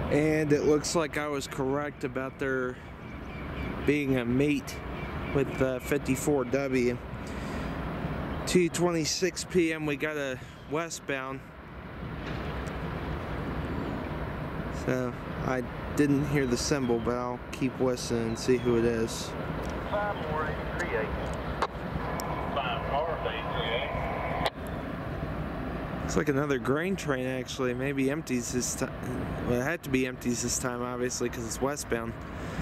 And it looks like I was correct about there being a mate with the 54W. 2:26 p.m. we got a westbound. So I didn't hear the symbol, but I'll keep listening and see who it is. 54838. 54838. Looks like another grain train actually. Maybe empties this time. Well, it had to be empties this time, obviously, because it's westbound.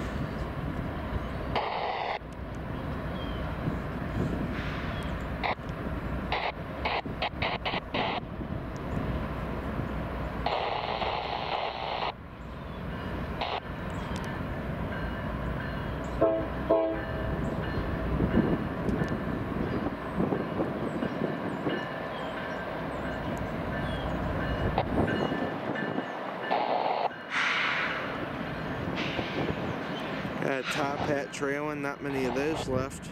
Got a Tophat trailing, not many of those left.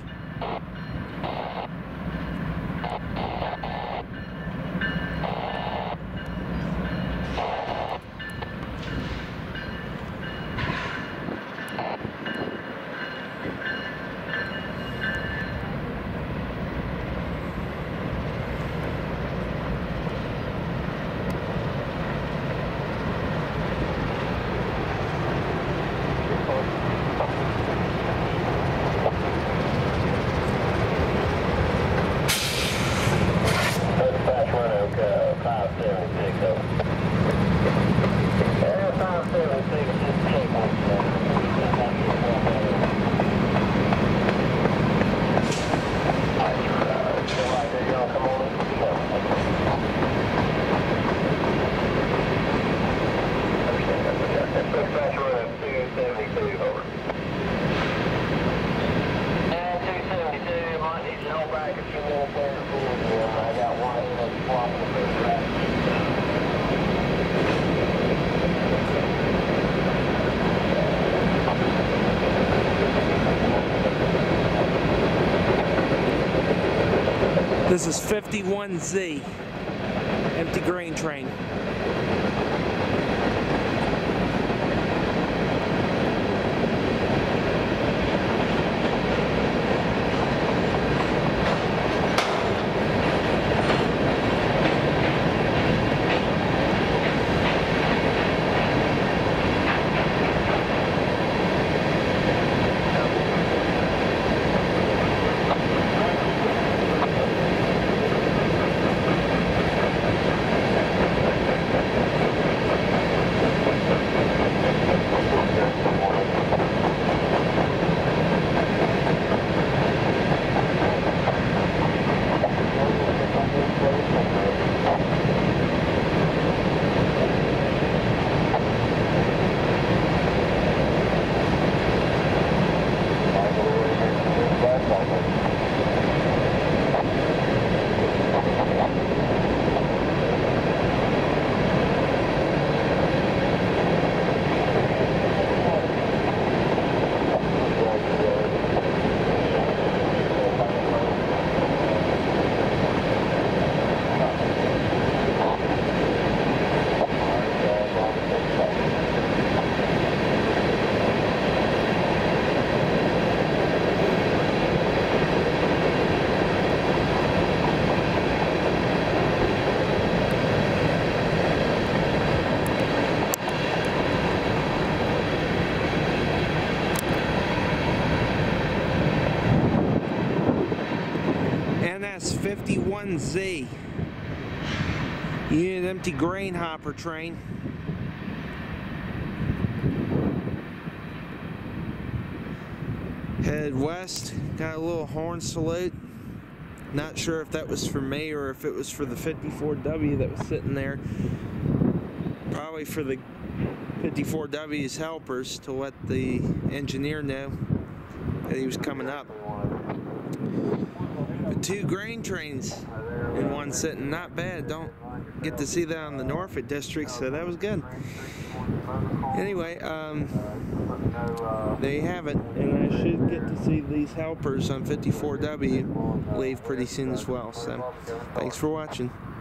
This is 51Z, empty grain train. NS 51Z, unit empty grain hopper train. Headed west, got a little horn salute. Not sure if that was for me or if it was for the 54W that was sitting there. Probably for the 54W's helpers to let the engineer know that he was coming up. But two grain trains in one sitting, not bad. Don't get to see that on the Norfolk district, so that was good. Anyway, there you have it, and I should get to see these helpers on 54W leave pretty soon as well. So thanks for watching.